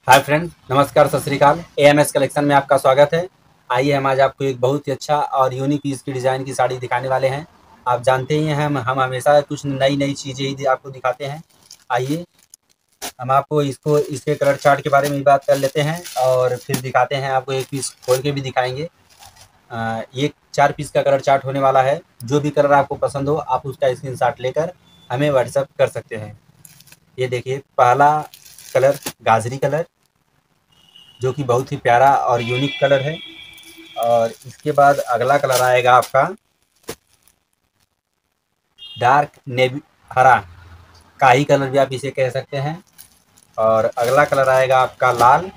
Hi friend, नमस्कार, सत श्रीकाल। AMS collection में आपका स्वागत है। आइए हम आज आपको एक बहुत ही अच्छा और यूनिक पीस की डिज़ाइन की साड़ी दिखाने वाले हैं। आप जानते ही हैं हम हमेशा कुछ नई नई चीज़ें ही आपको दिखाते हैं। आइए हम आपको इसके कलर चार्ट के बारे में भी बात कर लेते हैं और फिर दिखाते हैं। आपको एक पीस खोल के भी दिखाएंगे। ये 4 पीस का कलर चार्ट होने वाला है। जो भी कलर आपको पसंद हो आप उसका स्क्रीनशॉट लेकर हमें व्हाट्सएप कर सकते हैं। ये देखिए, पहला कलर गाजरी कलर, जो कि बहुत ही प्यारा और यूनिक कलर है। और इसके बाद अगला कलर आएगा आपका डार्क नेवी हरा, काही कलर भी आप इसे कह सकते हैं। और अगला कलर आएगा आपका लाल।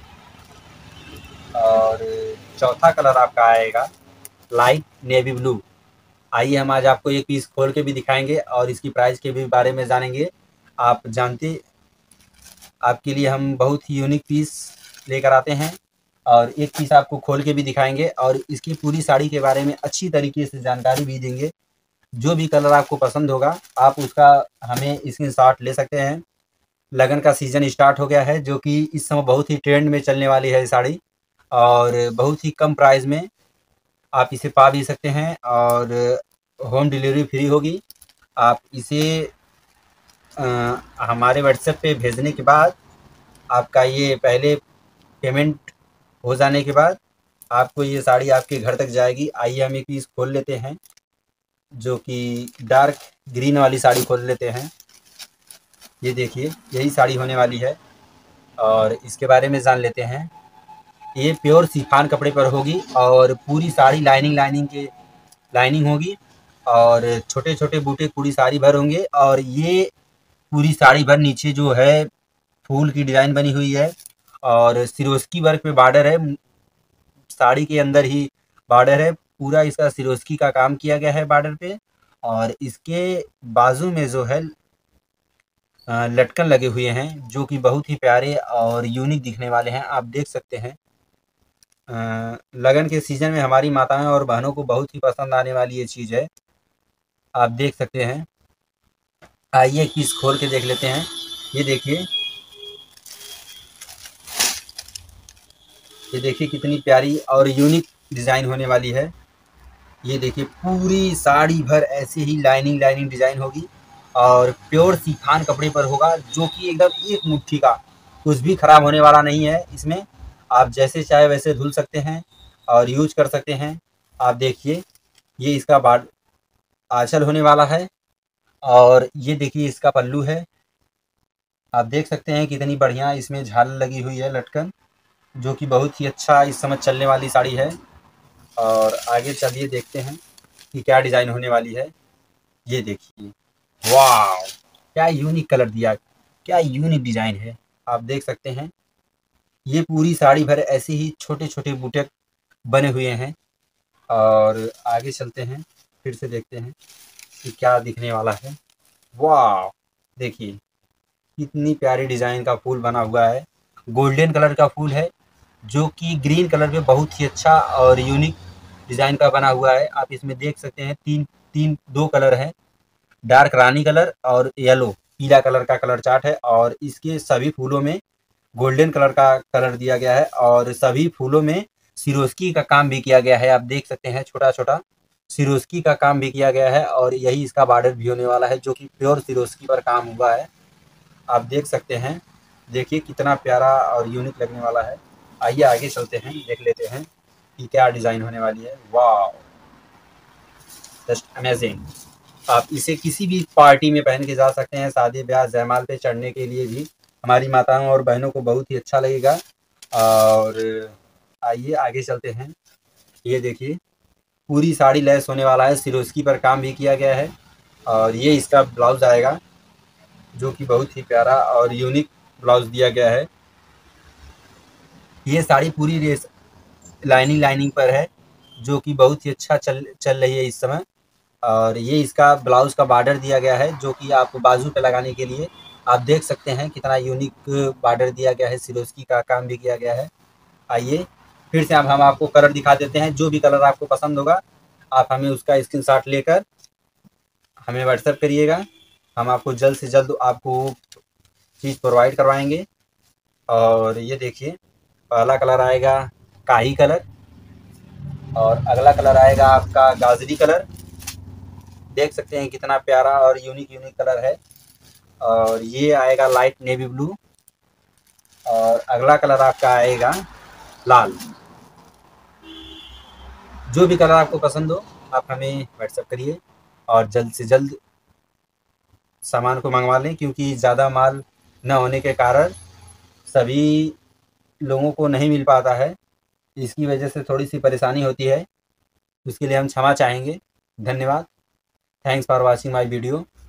और चौथा कलर आपका आएगा लाइट नेवी ब्लू। आइए हम आज आपको एक पीस खोल के भी दिखाएंगे और इसकी प्राइस के भी बारे में जानेंगे। आप जानते, आपके लिए हम बहुत ही यूनिक पीस लेकर आते हैं और एक पीस आपको खोल के भी दिखाएंगे और इसकी पूरी साड़ी के बारे में अच्छी तरीके से जानकारी भी देंगे। जो भी कलर आपको पसंद होगा आप उसका हमें स्क्रीनशॉट ले सकते हैं। लगन का सीज़न स्टार्ट हो गया है, जो कि इस समय बहुत ही ट्रेंड में चलने वाली है साड़ी और बहुत ही कम प्राइस में आप इसे पा भी सकते हैं और होम डिलीवरी फ्री होगी। आप इसे हमारे व्हाट्सएप पे भेजने के बाद आपका ये पहले पेमेंट हो जाने के बाद आपको ये साड़ी आपके घर तक जाएगी। आइए हम एक पीस खोल लेते हैं, जो कि डार्क ग्रीन वाली साड़ी खोल लेते हैं। ये देखिए, यही साड़ी होने वाली है और इसके बारे में जान लेते हैं। ये प्योर शिफॉन कपड़े पर होगी और पूरी साड़ी लाइनिंग होगी और छोटे छोटे बूटे पूरी साड़ी भर होंगे। और ये पूरी साड़ी भर नीचे जो है फूल की डिज़ाइन बनी हुई है और सिरोस्की वर्क पे बॉर्डर है। साड़ी के अंदर ही बॉर्डर है, पूरा इसका सिरोस्की का काम किया गया है बॉर्डर पे। और इसके बाजू में जो है लटकन लगे हुए हैं, जो कि बहुत ही प्यारे और यूनिक दिखने वाले हैं। आप देख सकते हैं, लगन के सीज़न में हमारी माताएं और बहनों को बहुत ही पसंद आने वाली ये चीज़ है। आप देख सकते हैं। आइए पीस खोल के देख लेते हैं। ये देखिए, ये देखिए कितनी प्यारी और यूनिक डिज़ाइन होने वाली है। ये देखिए, पूरी साड़ी भर ऐसे ही लाइनिंग डिज़ाइन होगी और प्योर शिफॉन कपड़े पर होगा, जो कि एकदम एक मुट्ठी का, कुछ भी खराब होने वाला नहीं है। इसमें आप जैसे चाहे वैसे धुल सकते हैं और यूज कर सकते हैं। आप देखिए, ये इसका आंचल होने वाला है और ये देखिए इसका पल्लू है। आप देख सकते हैं कितनी बढ़िया इसमें झालर लगी हुई है, लटकन, जो कि बहुत ही अच्छा इस समय चलने वाली साड़ी है। और आगे चलिए देखते हैं कि क्या डिज़ाइन होने वाली है। ये देखिए, वाह, क्या यूनिक कलर दिया, क्या यूनिक डिज़ाइन है। आप देख सकते हैं, ये पूरी साड़ी भर ऐसे ही छोटे छोटे बूटे बने हुए हैं। और आगे चलते हैं, फिर से देखते हैं कि क्या दिखने वाला है। वाह, देखिए कितनी प्यारी डिज़ाइन का फूल बना हुआ है। गोल्डन कलर का फूल है, जो कि ग्रीन कलर पे बहुत ही अच्छा और यूनिक डिज़ाइन का बना हुआ है। आप इसमें देख सकते हैं दो कलर हैं, डार्क रानी कलर और येलो पीला कलर का कलर चार्ट है। और इसके सभी फूलों में गोल्डन कलर का कलर दिया गया है और सभी फूलों में सिरोस्की का काम भी किया गया है। आप देख सकते हैं, छोटा छोटा सिरोस्की का काम भी किया गया है और यही इसका बॉर्डर भी होने वाला है, जो कि प्योर सिरोस्की पर काम हुआ है। आप देख सकते हैं, देखिए कितना प्यारा और यूनिक लगने वाला है। आइए आगे चलते हैं, देख लेते हैं कि क्या डिज़ाइन होने वाली है। वाह, जस्ट अमेजिंग। आप इसे किसी भी पार्टी में पहन के जा सकते हैं, शादी ब्याह जयमाल पे चढ़ने के लिए भी हमारी माताओं और बहनों को बहुत ही अच्छा लगेगा। और आइए आगे चलते हैं। ये देखिए, पूरी साड़ी लैस होने वाला है, सिरोस्की पर काम भी किया गया है। और ये इसका ब्लाउज आएगा, जो कि बहुत ही प्यारा और यूनिक ब्लाउज दिया गया है। ये साड़ी पूरी रेस लाइनिंग पर है, जो कि बहुत ही अच्छा चल रही है इस समय। और ये इसका ब्लाउज का बॉर्डर दिया गया है, जो कि आप बाजू पे लगाने के लिए आप देख सकते हैं कितना यूनिक बॉर्डर दिया गया है, सिरोस्की का काम भी किया गया है। आइए फिर से अब हम आपको कलर दिखा देते हैं। जो भी कलर आपको पसंद होगा आप हमें उसका स्क्रीनशॉट लेकर हमें व्हाट्सएप करिएगा। हम आपको जल्द से जल्द आपको चीज़ प्रोवाइड करवाएंगे। और ये देखिए पहला कलर आएगा काही कलर और अगला कलर आएगा आपका गाजरी कलर। देख सकते हैं कितना प्यारा और यूनिक यूनिक कलर है। और ये आएगा लाइट नेवी ब्लू और अगला कलर आपका आएगा लाल। जो भी कलर आपको पसंद हो आप हमें व्हाट्सएप करिए और जल्द से जल्द सामान को मंगवा लें, क्योंकि ज़्यादा माल न होने के कारण सभी लोगों को नहीं मिल पाता है। इसकी वजह से थोड़ी सी परेशानी होती है, उसके लिए हम क्षमा चाहेंगे। धन्यवाद। Thanks for watching my video.